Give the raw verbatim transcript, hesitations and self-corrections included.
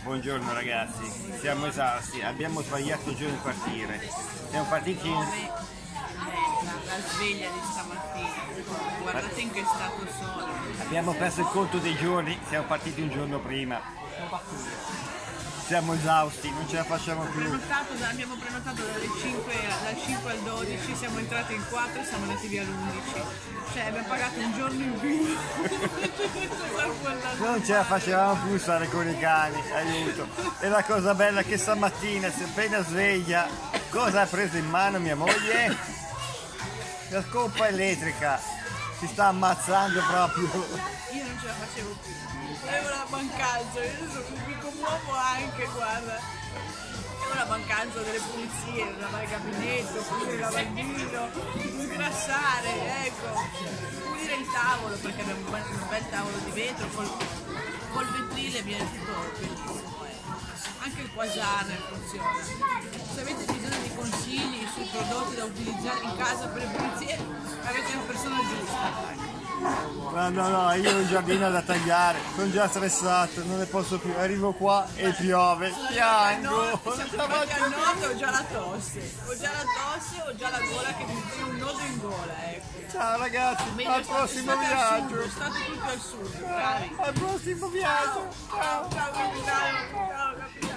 Buongiorno ragazzi, siamo esausti, abbiamo sbagliato giorno di partire. Siamo partiti in... La sveglia di stamattina, guardate in che stato sono. Abbiamo perso il conto dei giorni, siamo partiti un giorno prima. Siamo esausti, non ce la facciamo più. Prenotato, abbiamo prenotato dalle cinque, dal cinque al dodici, siamo entrati in quattro e siamo andati via all'undici. Cioè abbiamo pagato un giorno in più. Non ce la facevamo più stare con i cani, aiuto. E la cosa bella è che stamattina, se appena sveglia, cosa ha preso in mano mia moglie? La scopa elettrica, si sta ammazzando proprio. Io non ce la facevo più, avevo la mancanza, io adesso mi commuovo anche, guarda. Avevo la mancanza delle pulizie, lavare il gabinetto, pulire il lavandino, ingrassare, ecco, pulire il tavolo perché abbiamo un bel, un bel tavolo di vetro, col, col vetrile viene tutto bellissimo. Anche il quasar funziona. Se avete bisogno di consigli sui prodotti da utilizzare in casa per le pulizie, avete la persona giusta. No, no, no, io ho un giardino da tagliare, sono già stressato, non ne posso più, arrivo qua e piove, piango! Perché al nord ho già la tosse, ho già la tosse, ho già la gola che mi tiene un nodo in gola, ecco. Ciao ragazzi, Meglio al state, prossimo state viaggio! Al sud, state tutti al sud, bravi. Al prossimo viaggio! Ciao, ciao, ciao, capitano, ciao, capitano.